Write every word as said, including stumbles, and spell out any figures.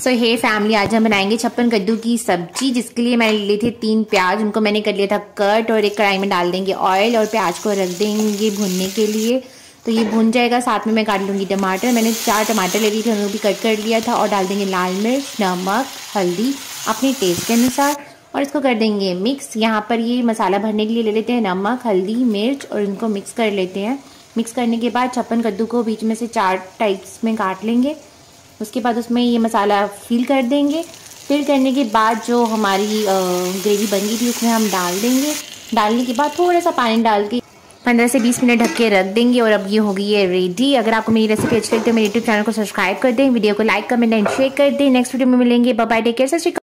सो हे family, आज हम बनाएंगे छप्पन कद्दू की सब्जी, जिसके लिए मैंने लिए थे तीन प्याज। उनको मैंने कर लिया था कट और एक कढ़ाई में डाल देंगे ऑयल और प्याज को रख देंगे भुनने के लिए। तो ये भुन जाएगा। साथ में मैं काट लूँगी टमाटर। मैंने चार टमाटर ले लिए थे, उनको भी कट कर लिया था। और डाल देंगे लाल मिर्च, नमक, हल्दी अपने टेस्ट के अनुसार और इसको कर देंगे मिक्स। यहाँ पर ये मसाला भरने के लिए ले लेते हैं नमक, हल्दी, मिर्च और इनको मिक्स कर लेते हैं। मिक्स करने के बाद छप्पन कद्दू को बीच में से चार टाइप्स में काट लेंगे। उसके बाद उसमें ये मसाला फिल कर देंगे। फिल करने के बाद जो हमारी ग्रेवी बन गई थी उसमें हम डाल देंगे। डालने के बाद थोड़ा सा पानी डाल के पंद्रह से बीस मिनट ढक के रख देंगे और अब ये हो गई है रेडी। अगर आपको मेरी रेसिपी अच्छी लगती है तो मेरे यूट्यूब चैनल को सब्सक्राइब कर दें, वीडियो को लाइक, कमेंट एंड शेयर कर दें। नेक्स्ट वीडियो में मिलेंगे। बाय बाय, टेक केयर, सत श्री अकाल।